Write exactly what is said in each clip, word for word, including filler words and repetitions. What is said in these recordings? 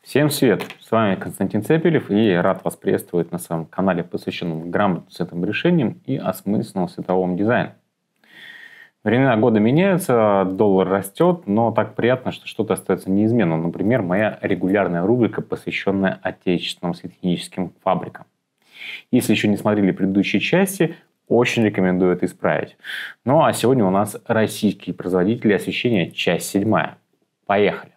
Всем привет! С вами Константин Цепелев и рад вас приветствовать на своем канале, посвященном грамотным световым решениям и осмысленному световому дизайну. Времена года меняются, доллар растет, но так приятно, что что-то остается неизменным. Например, моя регулярная рубрика, посвященная отечественным светотехническим фабрикам. Если еще не смотрели предыдущие части, очень рекомендую это исправить. Ну а сегодня у нас российские производители освещения, часть седьмая. Поехали!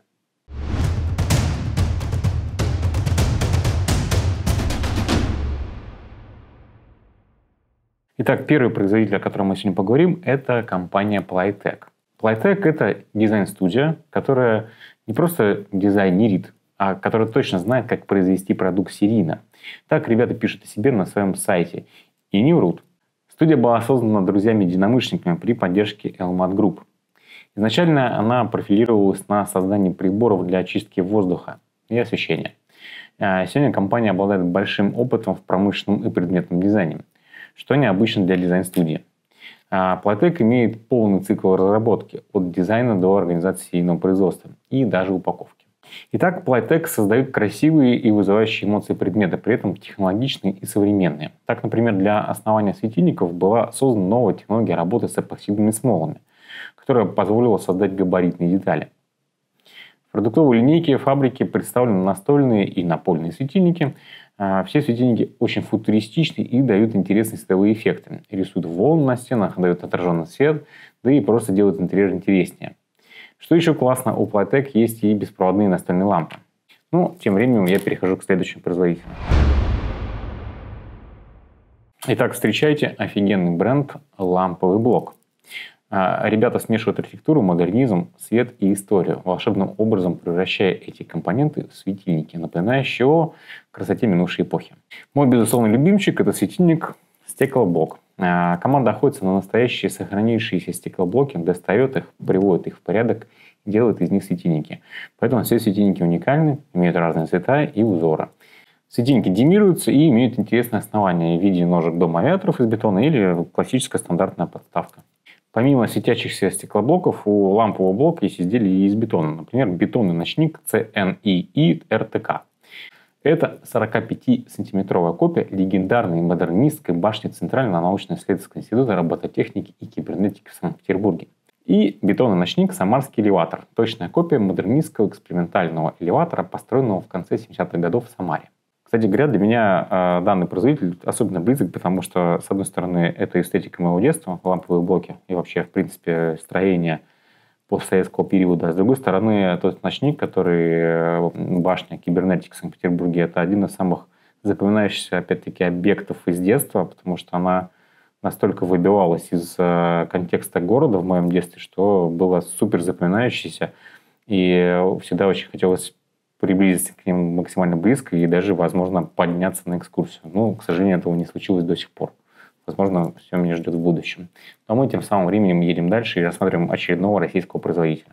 Итак, первый производитель, о котором мы сегодня поговорим, это компания Plytech. Plytech – это дизайн-студия, которая не просто дизайнерит, а которая точно знает, как произвести продукт серийно. Так ребята пишут о себе на своем сайте. И не врут. Студия была создана друзьями-единомышленниками при поддержке Elmat Group. Изначально она профилировалась на создании приборов для очистки воздуха и освещения. Сегодня компания обладает большим опытом в промышленном и предметном дизайне, что необычно для дизайн-студии. Plytech имеет полный цикл разработки от дизайна до организации серийного производства и даже упаковки. Итак, Plytech создает красивые и вызывающие эмоции предметы, при этом технологичные и современные. Так, например, для основания светильников была создана новая технология работы с эпоксидными смолами, которая позволила создать габаритные детали. В продуктовой линейке фабрики представлены настольные и напольные светильники. Все светильники очень футуристичны и дают интересные световые эффекты. Рисуют волны на стенах, дают отраженный свет, да и просто делают интерьер интереснее. Что еще классно, у Plytech есть и беспроводные настольные лампы. Ну, тем временем я перехожу к следующему производителю. Итак, встречайте офигенный бренд «Ламповый блок». Ребята смешивают архитектуру, модернизм, свет и историю, волшебным образом превращая эти компоненты в светильники, напоминающие о красоте минувшей эпохи. Мой безусловный любимчик – это светильник стеклоблок. Команда охотится на настоящие сохранившиеся стеклоблоки, достает их, приводит их в порядок и делает из них светильники. Поэтому все светильники уникальны, имеют разные цвета и узоры. Светильники демируются и имеют интересное основание в виде ножек дома авиаторов из бетона или классическая стандартная подставка. Помимо светящихся стеклоблоков, у лампового блока есть изделия из бетона. Например, бетонный ночник си эн и и эр тэ ка. Это сорокапятисантиметровая копия легендарной модернистской башни Центрального научно-исследовательского института робототехники и кибернетики в Санкт-Петербурге. И бетонный ночник «Самарский элеватор». Точная копия модернистского экспериментального элеватора, построенного в конце семидесятых годов в Самаре. Кстати говоря, для меня э, данный производитель особенно близок, потому что, с одной стороны, это эстетика моего детства, ламповые блоки и вообще, в принципе, строение постсоветского периода. А с другой стороны, тот ночник, который э, башня кибернетики в Санкт-Петербурге, это один из самых запоминающихся, опять-таки, объектов из детства, потому что она настолько выбивалась из э, контекста города в моем детстве, что было супер запоминающейся, и всегда очень хотелось приблизиться к ним максимально близко и даже, возможно, подняться на экскурсию. Но, к сожалению, этого не случилось до сих пор. Возможно, все меня ждет в будущем. Но мы тем самым временем едем дальше и рассматриваем очередного российского производителя.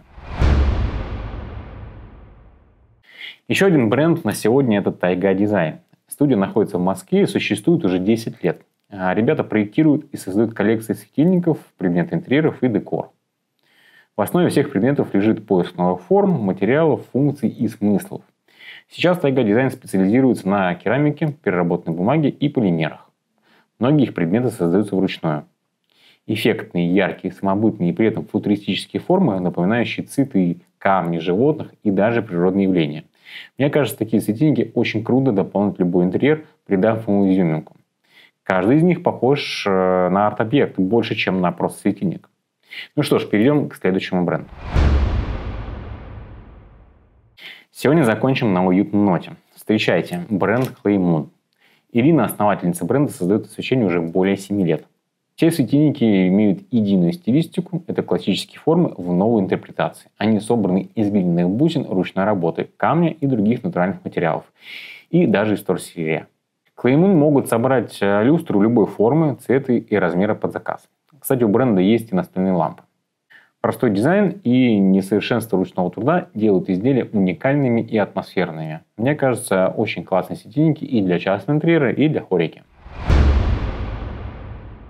Еще один бренд на сегодня – это Тайга Дизайн. Студия находится в Москве и существует уже десять лет. Ребята проектируют и создают коллекции светильников, предметы интерьеров и декор. В основе всех предметов лежит поиск новых форм, материалов, функций и смыслов. Сейчас Тайга Дизайн специализируется на керамике, переработанной бумаге и полимерах. Многие их предметы создаются вручную. Эффектные, яркие, самобытные и при этом футуристические формы, напоминающие цветы, камни, животных и даже природные явления. Мне кажется, такие светильники очень круто дополнят любой интерьер, придав ему изюминку. Каждый из них похож на арт-объект больше, чем на просто светильник. Ну что ж, перейдем к следующему бренду. Сегодня закончим на уютной ноте. Встречайте, бренд Claymoon. Ирина, основательница бренда, создает освещение уже более семи лет. Все светильники имеют единую стилистику, это классические формы в новой интерпретации. Они собраны из глиняных бусин ручной работы, камня и других натуральных материалов. И даже из торсерия. Claymoon могут собрать люстру любой формы, цвета и размера под заказ. Кстати, у бренда есть и настольные лампы. Простой дизайн и несовершенство ручного труда делают изделия уникальными и атмосферными. Мне кажется, очень классные светильники и для частного интерьера, и для хорики.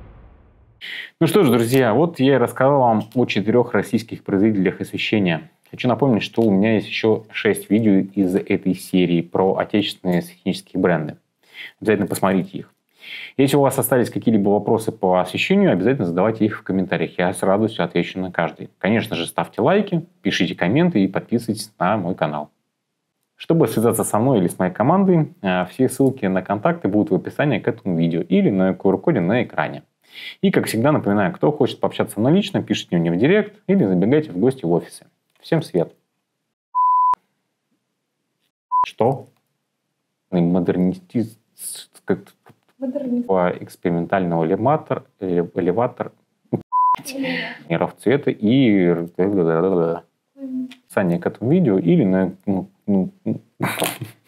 Ну что ж, друзья, вот я и рассказал вам о четырех российских производителях освещения. Хочу напомнить, что у меня есть еще шесть видео из этой серии про отечественные сценические бренды. Обязательно посмотрите их. Если у вас остались какие-либо вопросы по освещению, обязательно задавайте их в комментариях. Я с радостью отвечу на каждый. Конечно же, ставьте лайки, пишите комменты и подписывайтесь на мой канал. Чтобы связаться со мной или с моей командой, все ссылки на контакты будут в описании к этому видео или на ку ар-коде на экране. И, как всегда, напоминаю, кто хочет пообщаться со мной лично, пишите мне в директ или забегайте в гости в офисы. Всем свет! Что? Модернистиз... Экспериментального элеватор, элеватор миров цвета и описание к этому видео или на